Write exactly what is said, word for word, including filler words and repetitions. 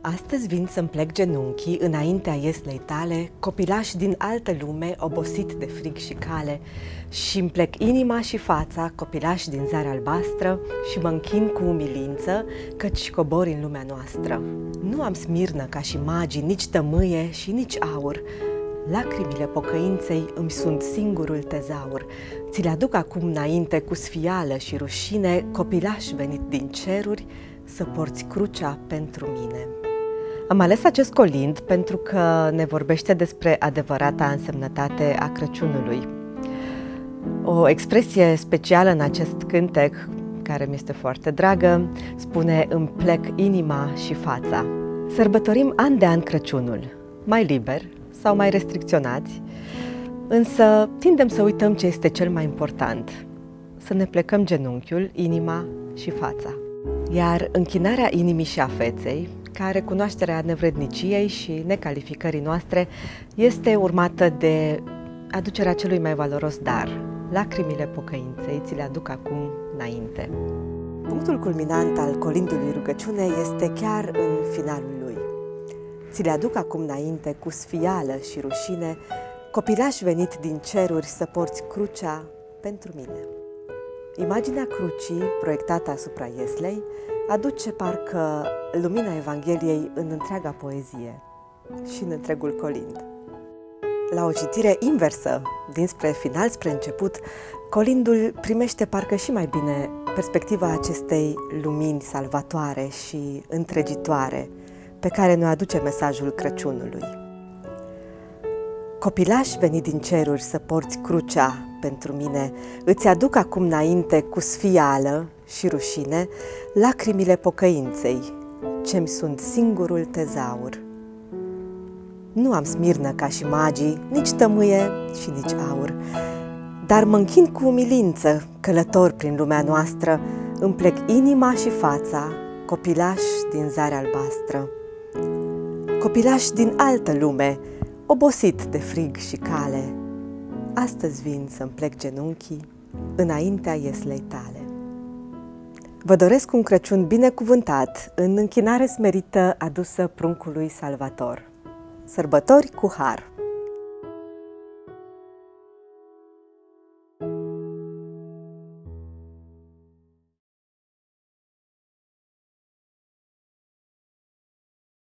Astăzi vin să-mi plec genunchii înaintea ieslei tale, copilaș din altă lume, obosit de frig și cale, și-mi plec inima și fața, copilaș din zare albastră, și mă închin cu umilință, căci cobori în lumea noastră. Nu am smirnă ca și magii, nici tămâie și nici aur. Lacrimile pocăinței îmi sunt singurul tezaur. Ți le aduc acum înainte cu sfială și rușine, copilaș venit din ceruri, să porți crucea pentru mine. Am ales acest colind pentru că ne vorbește despre adevărata însemnătate a Crăciunului. O expresie specială în acest cântec, care mi este foarte dragă, spune: îmi plec inima și fața. Sărbătorim an de an Crăciunul, mai liber sau mai restricționați, însă tindem să uităm ce este cel mai important, să ne plecăm genunchiul, inima și fața. Iar închinarea inimii și a feței, ca recunoașterea nevredniciei și necalificării noastre, este urmată de aducerea celui mai valoros dar. Lacrimile pocăinței ți le aduc acum înainte. Punctul culminant al colindului rugăciune este chiar în finalul lui. Ți le aduc acum înainte cu sfială și rușine, copilaș venit din ceruri, să porți crucea pentru mine. Imaginea crucii, proiectată asupra ieslei, aduce parcă lumina Evangheliei în întreaga poezie și în întregul colind. La o citire inversă, dinspre final spre început, colindul primește parcă și mai bine perspectiva acestei lumini salvatoare și întregitoare pe care ne aduce mesajul Crăciunului. Copilaș venit din ceruri, să porți crucea pentru mine, îți aduc acum înainte cu sfială și rușine lacrimile pocăinței, ce-mi sunt singurul tezaur. Nu am smirnă ca și magii, nici tămâie și nici aur, dar mă închin cu umilință, călător prin lumea noastră, îmi plec inima și fața, copilaș din zare albastră. Copilaș din altă lume, obosit de frig și cale, astăzi vin să-mi plec genunchii înaintea ieslei tale. Vă doresc un Crăciun binecuvântat în închinare smerită adusă pruncului Salvator. Sărbători cu har!